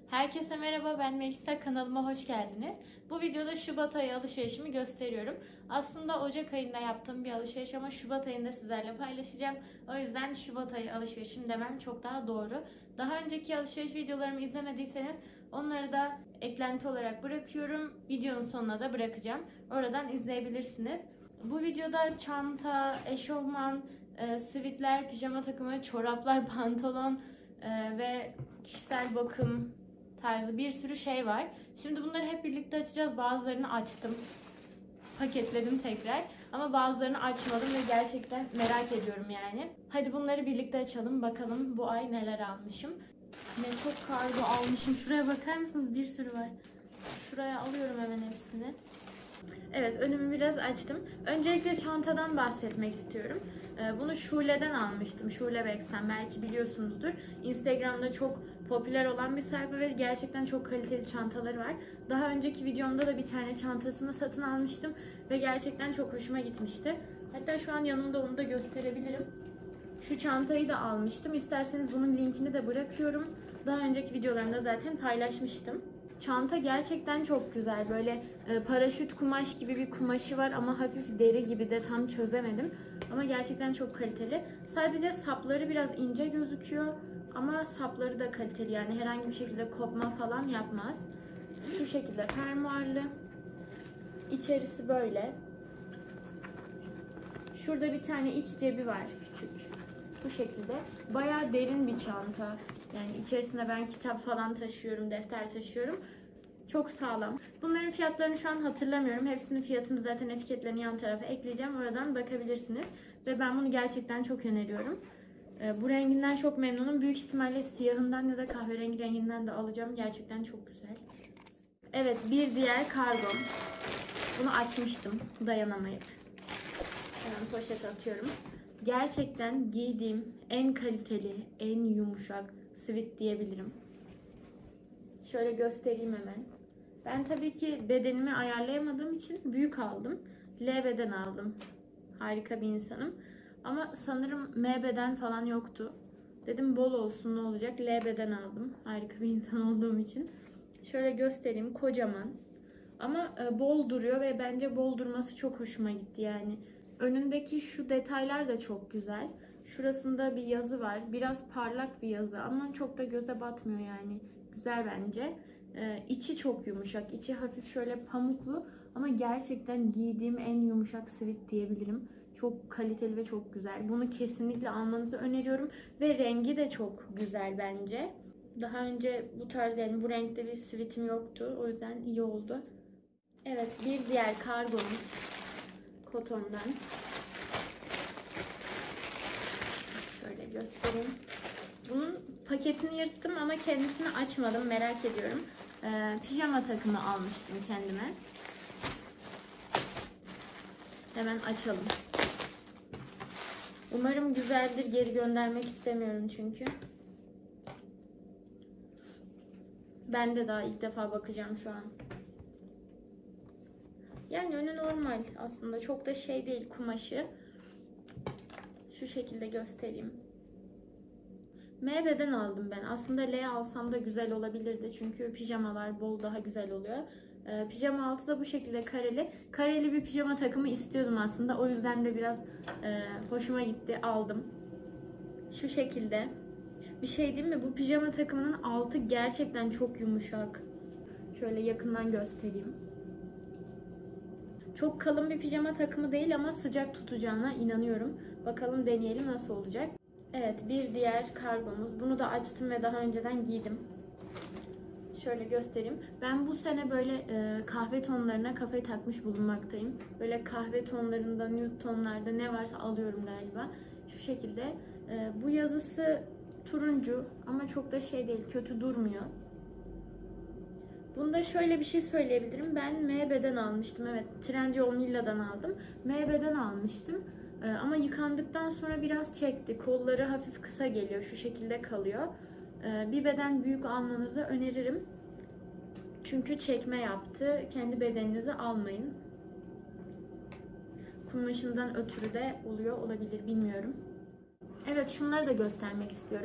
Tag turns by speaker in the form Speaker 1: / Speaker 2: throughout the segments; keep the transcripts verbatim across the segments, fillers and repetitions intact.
Speaker 1: Herkese merhaba, ben Melisa, kanalıma hoş geldiniz. Bu videoda Şubat ayı alışverişimi gösteriyorum. Aslında Ocak ayında yaptığım bir alışveriş ama Şubat ayında sizlerle paylaşacağım. O yüzden Şubat ayı alışverişim demem çok daha doğru. Daha önceki alışveriş videolarımı izlemediyseniz onları da eklenti olarak bırakıyorum. Videonun sonuna da bırakacağım. Oradan izleyebilirsiniz. Bu videoda çanta, eşofman, e, sivitler, pijama takımı, çoraplar, pantolon e, ve kişisel bakım tarzı bir sürü şey var. Şimdi bunları hep birlikte açacağız. Bazılarını açtım. Paketledim tekrar. Ama bazılarını açmadım ve gerçekten merak ediyorum yani. Hadi bunları birlikte açalım. Bakalım bu ay neler almışım. Ne çok kargo almışım. Şuraya bakar mısınız? Bir sürü var. Şuraya alıyorum hemen hepsini. Evet, önümü biraz açtım. Öncelikle çantadan bahsetmek istiyorum. Bunu Şule'den almıştım. Şule Bags'ten, belki biliyorsunuzdur. Instagram'da çok popüler olan bir sayfa ve gerçekten çok kaliteli çantaları var. Daha önceki videomda da bir tane çantasını satın almıştım ve gerçekten çok hoşuma gitmişti. Hatta şu an yanımda, onu da gösterebilirim. Şu çantayı da almıştım. İsterseniz bunun linkini de bırakıyorum. Daha önceki videolarımda zaten paylaşmıştım. Çanta gerçekten çok güzel. Böyle e, paraşüt kumaş gibi bir kumaşı var ama hafif deri gibi de, tam çözemedim. Ama gerçekten çok kaliteli. Sadece sapları biraz ince gözüküyor ama sapları da kaliteli. Yani herhangi bir şekilde kopma falan yapmaz. Şu şekilde fermuarlı. İçerisi böyle. Şurada bir tane iç cebi var, küçük. Bu şekilde. Bayağı derin bir çanta. Yani içerisinde ben kitap falan taşıyorum, defter taşıyorum. Çok sağlam. Bunların fiyatlarını şu an hatırlamıyorum. Hepsinin fiyatını zaten etiketlerini yan tarafa ekleyeceğim. Oradan bakabilirsiniz. Ve ben bunu gerçekten çok öneriyorum. Bu renginden çok memnunum. Büyük ihtimalle siyahından ya da kahverengi renginden de alacağım. Gerçekten çok güzel. Evet, bir diğer kargom. Bunu açmıştım dayanamayıp. Hemen poşete atıyorum. Gerçekten giydiğim en kaliteli, en yumuşak sivit diyebilirim. Şöyle göstereyim hemen. Ben tabii ki bedenimi ayarlayamadığım için büyük aldım. L beden aldım. Harika bir insanım. Ama sanırım M beden falan yoktu. Dedim bol olsun, ne olacak. L beden aldım. Harika bir insan olduğum için. Şöyle göstereyim. Kocaman. Ama bol duruyor ve bence bol durması çok hoşuma gitti yani. Önündeki şu detaylar da çok güzel. Şurasında bir yazı var. Biraz parlak bir yazı ama çok da göze batmıyor yani. Güzel bence. Ee, içi çok yumuşak. İçi hafif şöyle pamuklu ama gerçekten giydiğim en yumuşak sivit diyebilirim. Çok kaliteli ve çok güzel. Bunu kesinlikle almanızı öneriyorum. Ve rengi de çok güzel bence. Daha önce bu tarz, yani bu renkte bir sivitim yoktu. O yüzden iyi oldu. Evet, bir diğer kargomuz Koton'dan. Şöyle göstereyim. Bunun paketini yırttım ama kendisini açmadım. Merak ediyorum. Ee, pijama takımı almıştım kendime. Hemen açalım. Umarım güzeldir. Geri göndermek istemiyorum çünkü. Ben de daha ilk defa bakacağım şu an. Yani önü normal aslında. Çok da şey değil kumaşı. Şu şekilde göstereyim. M beden aldım ben. Aslında L alsam da güzel olabilirdi. Çünkü pijamalar bol daha güzel oluyor. Ee, pijama altı da bu şekilde kareli. Kareli bir pijama takımı istiyordum aslında. O yüzden de biraz e, hoşuma gitti. Aldım. Şu şekilde. Bir şey diyeyim mi? Bu pijama takımının altı gerçekten çok yumuşak. Şöyle yakından göstereyim. Çok kalın bir pijama takımı değil ama sıcak tutacağına inanıyorum. Bakalım, deneyelim nasıl olacak. Evet, bir diğer kargomuz. Bunu da açtım ve daha önceden giydim. Şöyle göstereyim. Ben bu sene böyle e, kahve tonlarına kafayı takmış bulunmaktayım. Böyle kahve tonlarında, nude tonlarda ne varsa alıyorum galiba. Şu şekilde. E, bu yazısı turuncu ama çok da şey değil, kötü durmuyor. Bunda şöyle bir şey söyleyebilirim. Ben M beden almıştım. Evet, Trendyol Milla'dan aldım. M beden almıştım. Ee, ama yıkandıktan sonra biraz çekti. Kolları hafif kısa geliyor. Şu şekilde kalıyor. Ee, bir beden büyük almanızı öneririm. Çünkü çekme yaptı. Kendi bedeninizi almayın. Kumaşından ötürü de oluyor olabilir, bilmiyorum. Evet, şunları da göstermek istiyorum.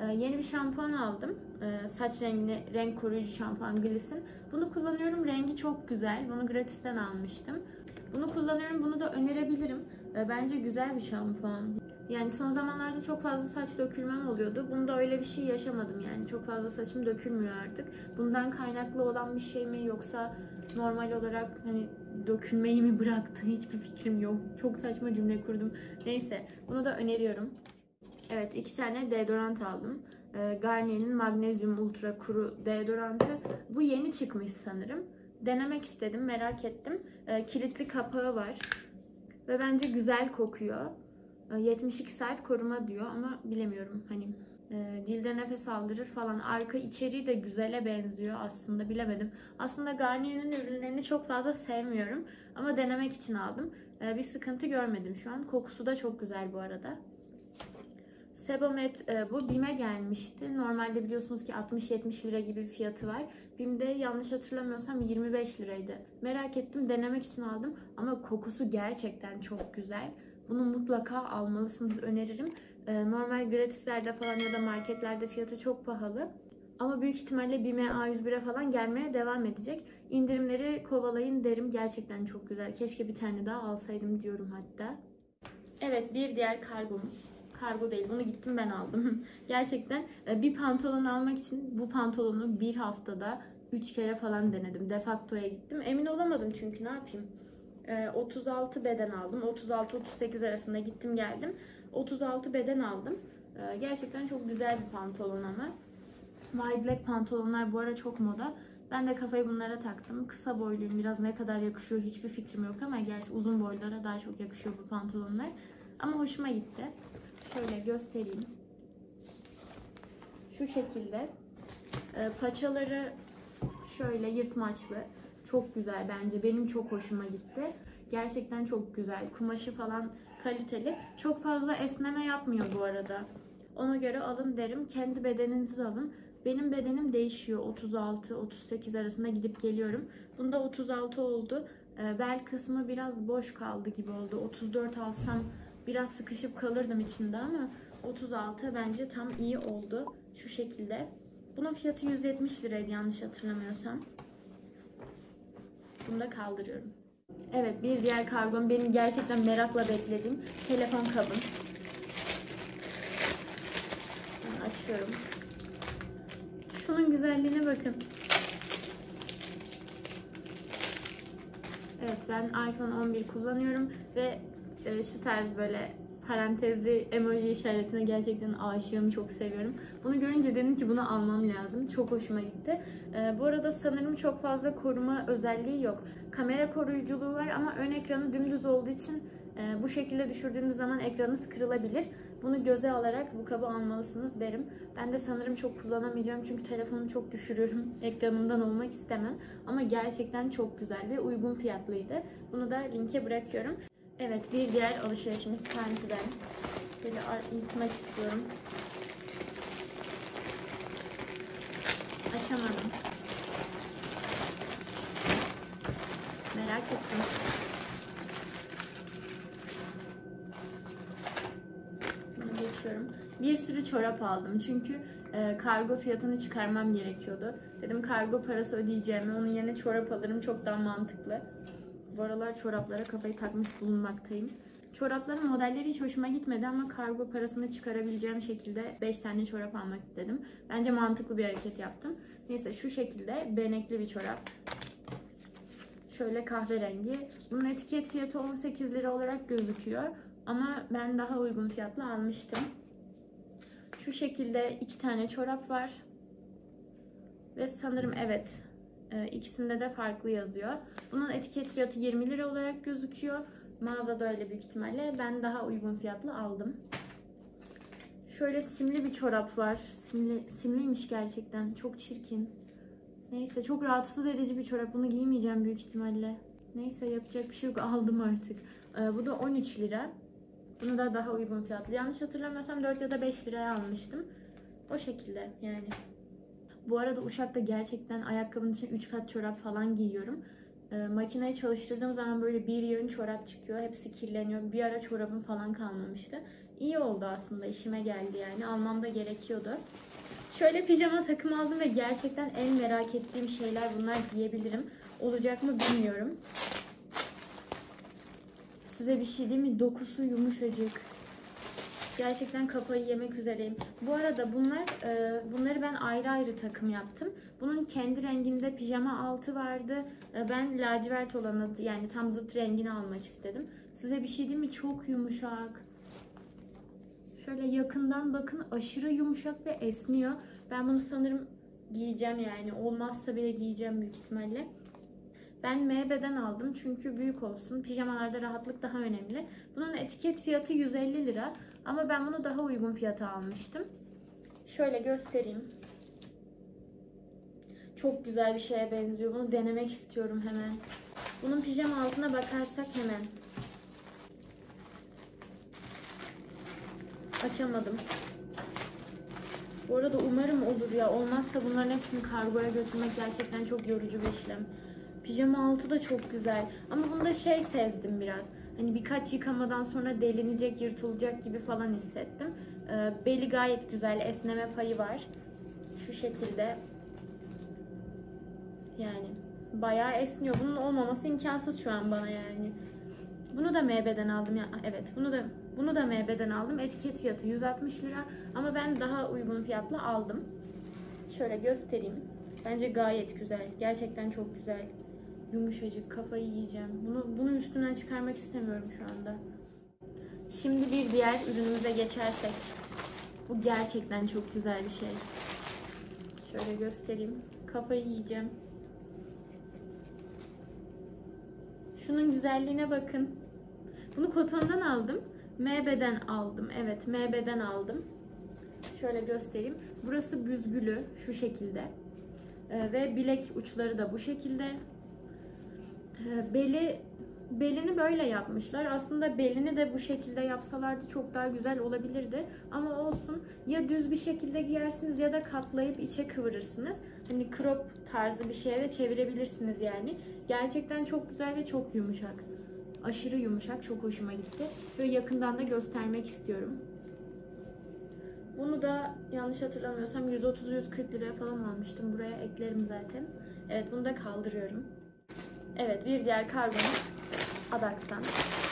Speaker 1: Ee, yeni bir şampuan aldım. Ee, saç rengini, renk koruyucu şampuan Gliss'in. Bunu kullanıyorum. Rengi çok güzel. Bunu gratisten almıştım. Bunu kullanıyorum. Bunu da önerebilirim. Ee, bence güzel bir şampuan. Yani son zamanlarda çok fazla saç dökülmem oluyordu. Bunda öyle bir şey yaşamadım yani. Çok fazla saçım dökülmüyor artık. Bundan kaynaklı olan bir şey mi yoksa normal olarak hani dökülmeyi mi bıraktı? Hiçbir fikrim yok. Çok saçma cümle kurdum. Neyse, bunu da öneriyorum. Evet, iki tane deodorant aldım. Ee, Garnier'in Magnezyum Ultra Kuru deodorantı. Bu yeni çıkmış sanırım. Denemek istedim, merak ettim. Ee, kilitli kapağı var. Ve bence güzel kokuyor. Ee, yetmiş iki saat koruma diyor ama bilemiyorum. Hani e, cilde nefes aldırır falan. Arka içeriği de güzele benziyor aslında, bilemedim. Aslında Garnier'in ürünlerini çok fazla sevmiyorum. Ama denemek için aldım. Ee, bir sıkıntı görmedim şu an. Kokusu da çok güzel bu arada. Sebamed e, bu BİM'e gelmişti. Normalde biliyorsunuz ki altmış yetmiş lira gibi bir fiyatı var. BİM'de yanlış hatırlamıyorsam yirmi beş liraydı. Merak ettim, denemek için aldım ama kokusu gerçekten çok güzel. Bunu mutlaka almalısınız, öneririm. E, normal gratislerde falan ya da marketlerde fiyatı çok pahalı. Ama büyük ihtimalle BİM'e A yüz bire falan gelmeye devam edecek. İndirimleri kovalayın derim. Gerçekten çok güzel. Keşke bir tane daha alsaydım diyorum hatta. Evet, bir diğer kargomuz. Kargo değil, bunu gittim ben aldım. Gerçekten bir pantolon almak için bu pantolonu bir haftada üç kere falan denedim. Defakto'ya gittim. Emin olamadım çünkü ne yapayım. otuz altı beden aldım. otuz altı otuz sekiz arasında gittim geldim. otuz altı beden aldım. Gerçekten çok güzel bir pantolon ama. Wide leg pantolonlar bu ara çok moda. Ben de kafayı bunlara taktım. Kısa boyluyum. Biraz ne kadar yakışıyor hiçbir fikrim yok ama gerçi uzun boylara daha çok yakışıyor bu pantolonlar. Ama hoşuma gitti. Şöyle göstereyim. Şu şekilde. E, paçaları şöyle yırtmaçlı. Çok güzel bence. Benim çok hoşuma gitti. Gerçekten çok güzel. Kumaşı falan kaliteli. Çok fazla esneme yapmıyor bu arada. Ona göre alın derim. Kendi bedeninizi alın. Benim bedenim değişiyor. otuz altı otuz sekiz arasında gidip geliyorum. Bunda otuz altı oldu. E, bel kısmı biraz boş kaldı gibi oldu. otuz dört alsam biraz sıkışıp kalırdım içinde ama otuz altı bence tam iyi oldu. Şu şekilde. Bunun fiyatı yüz yetmiş liraydı yanlış hatırlamıyorsam. Bunu da kaldırıyorum. Evet, bir diğer kargom benim gerçekten merakla beklediğim telefon kabım. Yani açıyorum. Şunun güzelliğine bakın. Evet, ben iPhone on bir kullanıyorum ve şu tarz böyle parantezli emoji işaretine gerçekten aşığım, çok seviyorum. Bunu görünce dedim ki bunu almam lazım. Çok hoşuma gitti. Ee, bu arada sanırım çok fazla koruma özelliği yok. Kamera koruyuculuğu var ama ön ekranı dümdüz olduğu için e, bu şekilde düşürdüğünüz zaman ekranınız kırılabilir. Bunu göze alarak bu kabı almalısınız derim. Ben de sanırım çok kullanamayacağım çünkü telefonumu çok düşürüyorum. Ekranımdan olmak istemem. Ama gerçekten çok güzel ve uygun fiyatlıydı. Bunu da linke bırakıyorum. Evet, bir diğer alışverişimiz Penti'den. Böyle yırtmak istiyorum. Açamadım. Merak ettim. Bunu geçiyorum. Bir sürü çorap aldım çünkü e, kargo fiyatını çıkarmam gerekiyordu. Dedim kargo parası ödeyeceğime onun yerine çorap alırım, çok daha mantıklı. Bu aralar çoraplara kafayı takmış bulunmaktayım. Çorapların modelleri hiç hoşuma gitmedi ama kargo parasını çıkarabileceğim şekilde beş tane çorap almak istedim. Bence mantıklı bir hareket yaptım. Neyse, şu şekilde benekli bir çorap. Şöyle kahverengi. Bunun etiket fiyatı on sekiz lira olarak gözüküyor. Ama ben daha uygun fiyatla almıştım. Şu şekilde iki tane çorap var. Ve sanırım evet, İkisinde de farklı yazıyor. Bunun etiket fiyatı yirmi lira olarak gözüküyor. Mağazada öyle büyük ihtimalle. Ben daha uygun fiyatlı aldım. Şöyle simli bir çorap var. Simli, simliymiş gerçekten. Çok çirkin. Neyse, çok rahatsız edici bir çorap. Bunu giymeyeceğim büyük ihtimalle. Neyse, yapacak bir şey yok. Aldım artık. Ee, bu da on üç lira. Bunu da daha uygun fiyatlı. Yanlış hatırlamıyorsam dört ya da beş liraya almıştım. O şekilde yani. Bu arada Uşak'ta gerçekten ayakkabının için üç kat çorap falan giyiyorum. E, makineyi çalıştırdığım zaman böyle bir yığın çorap çıkıyor. Hepsi kirleniyor. Bir ara çorabım falan kalmamıştı. İyi oldu aslında, işime geldi yani. Almam da gerekiyordu. Şöyle pijama takım aldım ve gerçekten en merak ettiğim şeyler bunlar diyebilirim. Olacak mı bilmiyorum. Size bir şey diyeyim mi? Dokusu yumuşacık. Gerçekten kafayı yemek üzereyim. Bu arada bunlar, e, bunları ben ayrı ayrı takım yaptım. Bunun kendi renginde pijama altı vardı. E, ben lacivert olanı, yani tam zıt rengini almak istedim. Size bir şey diyeyim mi? Çok yumuşak. Şöyle yakından bakın, aşırı yumuşak ve esniyor. Ben bunu sanırım giyeceğim yani. Olmazsa bile giyeceğim büyük ihtimalle. Ben M B'den aldım çünkü büyük olsun. Pijamalarda rahatlık daha önemli. Bunun etiket fiyatı yüz elli lira. Ama ben bunu daha uygun fiyata almıştım. Şöyle göstereyim. Çok güzel bir şeye benziyor. Bunu denemek istiyorum hemen. Bunun pijama altına bakarsak hemen. Açamadım. Bu arada umarım olur ya. Olmazsa bunların hepsini kargoya götürmek gerçekten çok yorucu bir işlem. Pijama altı da çok güzel. Ama bunda şey sezdim biraz. Hani birkaç yıkamadan sonra delinecek, yırtılacak gibi falan hissettim. Ee, beli gayet güzel. Esneme payı var. Şu şekilde. Yani bayağı esniyor. Bunun olmaması imkansız şu an bana yani. Bunu da M B'den aldım ya. Evet, bunu da bunu da M B'den aldım. Etiket fiyatı yüz altmış lira ama ben daha uygun fiyatla aldım. Şöyle göstereyim. Bence gayet güzel. Gerçekten çok güzel. Yumuşacık, kafayı yiyeceğim. Bunu bunun üstünden çıkarmak istemiyorum şu anda. Şimdi bir diğer ürünümüze geçersek. Bu gerçekten çok güzel bir şey. Şöyle göstereyim. Kafayı yiyeceğim. Şunun güzelliğine bakın. Bunu Koton'dan aldım. M B'den aldım. Evet, M B'den aldım. Şöyle göstereyim. Burası büzgülü şu şekilde. Ee, ve bilek uçları da bu şekilde. Ee, beli belini böyle yapmışlar. Aslında belini de bu şekilde yapsalardı çok daha güzel olabilirdi. Ama olsun. Ya düz bir şekilde giyersiniz ya da katlayıp içe kıvırırsınız. Hani crop tarzı bir şeye de çevirebilirsiniz yani. Gerçekten çok güzel ve çok yumuşak. Aşırı yumuşak. Çok hoşuma gitti. Böyle yakından da göstermek istiyorum. Bunu da yanlış hatırlamıyorsam yüz otuz yüz kırk liraya falan almıştım. Buraya eklerim zaten. Evet, bunu da kaldırıyorum. Evet, bir diğer kargomuz Adax'tan.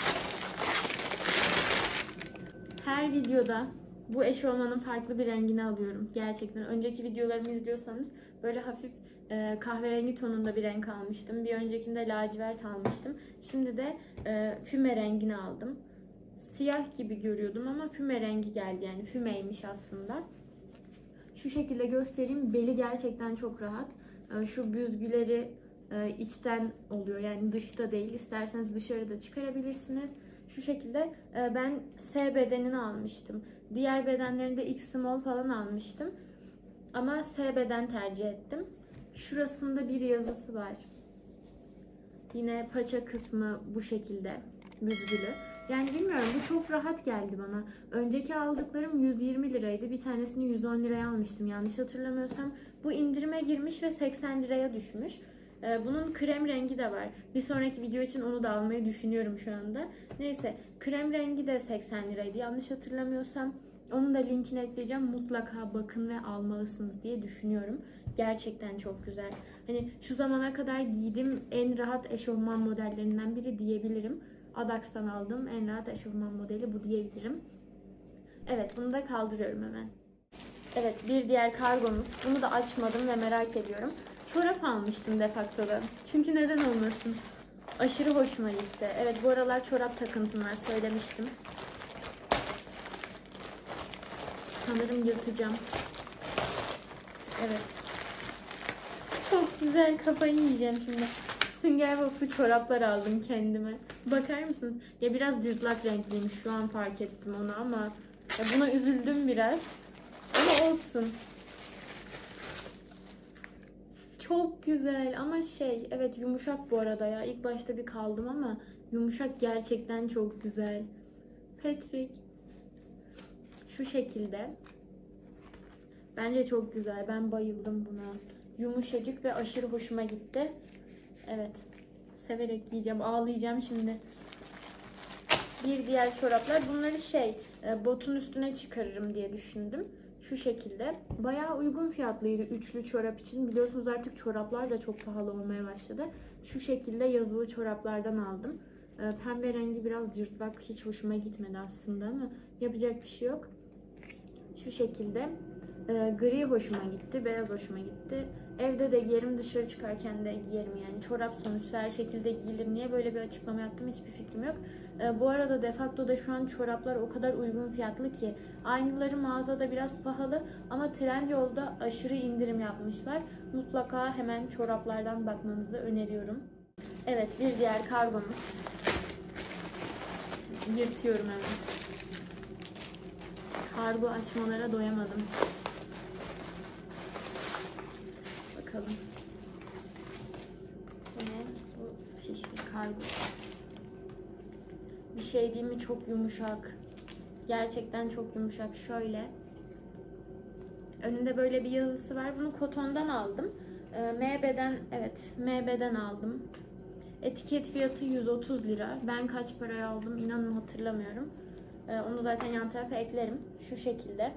Speaker 1: Her videoda bu eşofmanın farklı bir rengini alıyorum. Gerçekten. Önceki videolarımı izliyorsanız böyle hafif e, kahverengi tonunda bir renk almıştım. Bir öncekinde lacivert almıştım. Şimdi de e, füme rengini aldım. Siyah gibi görüyordum ama füme rengi geldi. Yani fümeymiş aslında. Şu şekilde göstereyim. Beli gerçekten çok rahat. E, şu büzgüleri e, içten oluyor. Yani dışta değil. İsterseniz dışarıda çıkarabilirsiniz. Şu şekilde e, ben S bedenini almıştım. Diğer bedenlerinde X small falan almıştım. Ama S beden tercih ettim. Şurasında bir yazısı var. Yine paça kısmı bu şekilde büzgülü. Yani bilmiyorum, bu çok rahat geldi bana. Önceki aldıklarım yüz yirmi liraydı. Bir tanesini yüz on liraya almıştım yanlış hatırlamıyorsam. Bu indirime girmiş ve seksen liraya düşmüş. Bunun krem rengi de var. Bir sonraki video için onu da almayı düşünüyorum şu anda. Neyse, krem rengi de seksen liraydı yanlış hatırlamıyorsam. Onun da linkini ekleyeceğim. Mutlaka bakın ve almalısınız diye düşünüyorum. Gerçekten çok güzel. Hani şu zamana kadar giydiğim en rahat eşofman modellerinden biri diyebilirim. Adax'tan aldığım en rahat eşofman modeli bu diyebilirim. Evet, bunu da kaldırıyorum hemen. Evet, bir diğer kargomuz. Bunu da açmadım ve merak ediyorum. Çorap almıştım Defacto'da. Çünkü neden olmasın? Aşırı hoşuma gitti. Evet, bu aralar çorap takıntım var, söylemiştim. Sanırım yırtacağım. Evet. Çok güzel, kafayı yiyeceğim şimdi. Sünger Bob'lu çoraplar aldım kendime. Bakar mısınız? Ya biraz cırtlak renkliymiş. Şu an fark ettim onu ama ya buna üzüldüm biraz. Ama olsun. Çok güzel ama şey, evet yumuşak bu arada ya. İlk başta bir kaldım ama yumuşak, gerçekten çok güzel. Patrick. Şu şekilde. Bence çok güzel. Ben bayıldım buna. Yumuşacık ve aşırı hoşuma gitti. Evet. Severek giyeceğim. Ağlayacağım şimdi. Bir diğer çoraplar. Bunları şey, e, botun üstüne çıkarırım diye düşündüm. Şu şekilde. Bayağı uygun fiyatlıydı üçlü çorap için. Biliyorsunuz artık çoraplar da çok pahalı olmaya başladı. Şu şekilde yazılı çoraplardan aldım. E, pembe rengi biraz cırtlak, hiç hoşuma gitmedi aslında ama yapacak bir şey yok. Şu şekilde. E, gri hoşuma gitti, beyaz hoşuma gitti. Evde de giyerim, dışarı çıkarken de giyerim yani. Çorap sonuçta her şekilde giyilir. Niye böyle bir açıklama yaptım hiçbir fikrim yok. E, bu arada Defacto'da şu an çoraplar o kadar uygun fiyatlı ki. Aynıları mağazada biraz pahalı ama Trendyol'da aşırı indirim yapmışlar. Mutlaka hemen çoraplardan bakmanızı öneriyorum. Evet, bir diğer kargomuz. Yırtıyorum hemen. Kargo açmalara doyamadım. Bakalım. Bu ne? Bu şişli kargo. Bir şey değil mi? Çok yumuşak. Gerçekten çok yumuşak. Şöyle. Önünde böyle bir yazısı var. Bunu Koton'dan aldım. M B'den, evet M B'den aldım. Etiket fiyatı yüz otuz lira. Ben kaç paraya aldım inanın hatırlamıyorum. Onu zaten yan tarafa eklerim. Şu şekilde.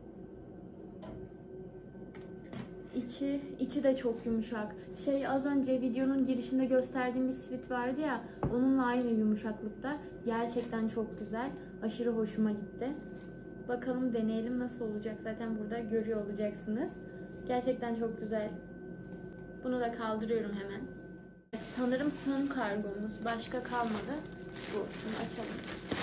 Speaker 1: İçi, içi de çok yumuşak. Şey, az önce videonun girişinde gösterdiğim bir sivit vardı ya, onunla aynı yumuşaklıkta. Gerçekten çok güzel. Aşırı hoşuma gitti. Bakalım, deneyelim nasıl olacak. Zaten burada görüyor olacaksınız. Gerçekten çok güzel. Bunu da kaldırıyorum hemen. Evet, sanırım son kargomuz. Başka kalmadı. Bu. Bunu açalım.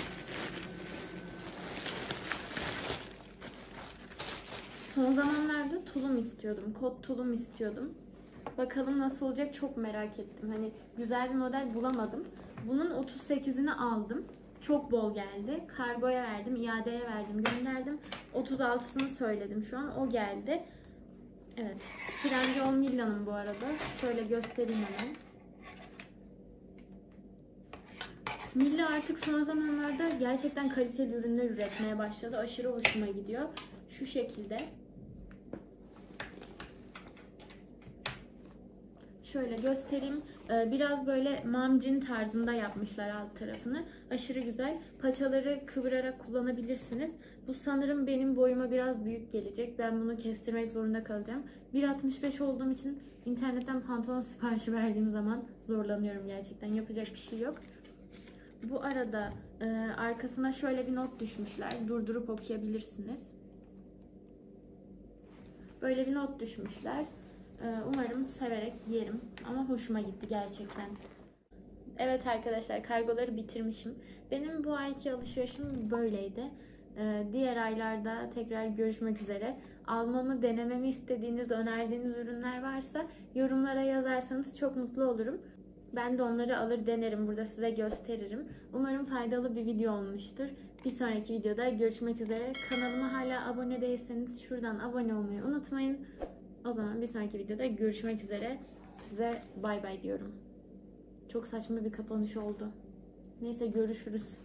Speaker 1: Son zamanlarda tulum istiyordum. Kot tulum istiyordum. Bakalım nasıl olacak, çok merak ettim. Hani güzel bir model bulamadım. Bunun otuz sekizini aldım. Çok bol geldi. Kargoya verdim, iadeye verdim, gönderdim. otuz altısını söyledim şu an. O geldi. Evet. Trendyol Mila'nın bu arada. Şöyle göstereyim hemen. Milla artık son zamanlarda gerçekten kaliteli ürünler üretmeye başladı. Aşırı hoşuma gidiyor. Şu şekilde. Şöyle göstereyim. Biraz böyle mamcin tarzında yapmışlar alt tarafını. Aşırı güzel. Paçaları kıvırarak kullanabilirsiniz. Bu sanırım benim boyuma biraz büyük gelecek. Ben bunu kestirmek zorunda kalacağım. bir altmış beş olduğum için internetten pantolon siparişi verdiğim zaman zorlanıyorum gerçekten. Yapacak bir şey yok. Bu arada e, arkasına şöyle bir not düşmüşler. Durdurup okuyabilirsiniz. Böyle bir not düşmüşler. Umarım severek giyerim. Ama hoşuma gitti gerçekten. Evet arkadaşlar, kargoları bitirmişim. Benim bu ayki alışverişim böyleydi. Diğer aylarda tekrar görüşmek üzere. Almamı, denememi istediğiniz, önerdiğiniz ürünler varsa yorumlara yazarsanız çok mutlu olurum. Ben de onları alır denerim. Burada size gösteririm. Umarım faydalı bir video olmuştur. Bir sonraki videoda görüşmek üzere. Kanalıma hala abone değilseniz şuradan abone olmayı unutmayın. O zaman bir sonraki videoda görüşmek üzere. Size bay bay diyorum. Çok saçma bir kapanış oldu. Neyse, görüşürüz.